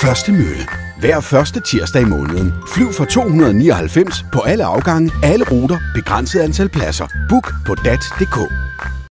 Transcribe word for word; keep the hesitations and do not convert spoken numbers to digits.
Første mølle. Hver første tirsdag i måneden. Flyv for to hundrede og nioghalvfems på alle afgange, alle ruter, begrænset antal pladser. Book på dat punktum d k.